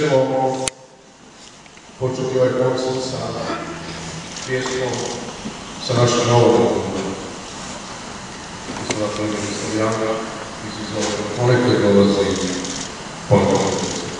ćemo početi ovaj koncert sa pjesmom sa našim novom izgledateljima Stavljana izazove One koji dolazi ponovno.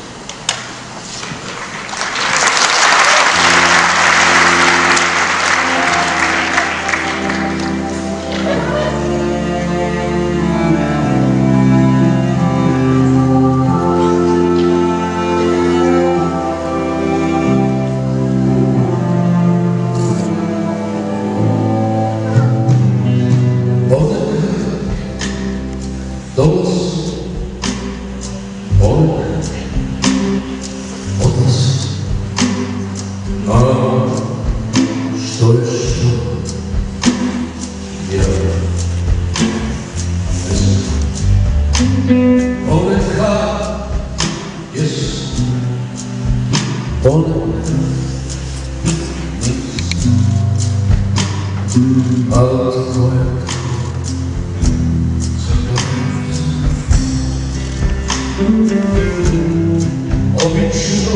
Obično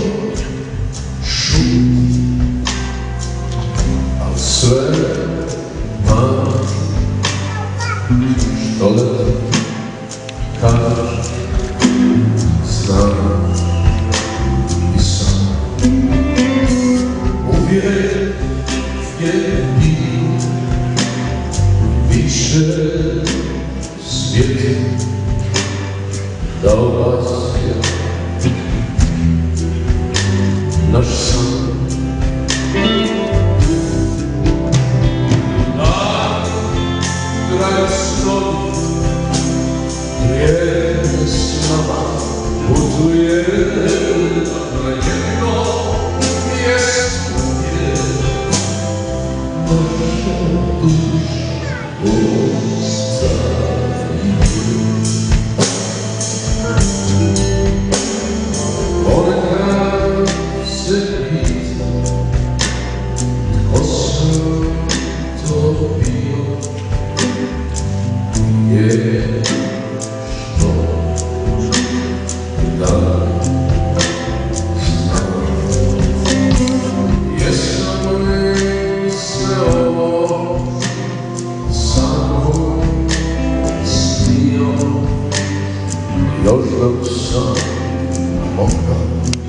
šuti, al sve manje što leti kaže, znam i sam. Uvijek je bilo više svijeti da obasja naš san. Na kraju snovi vrijeme s nama putuje na jedno mjesto gdje naša duša ostaje. Ponekad se pitam tko sam to bio, je što da znam. Jesam li sve ovo samo snio, još dok sam mogao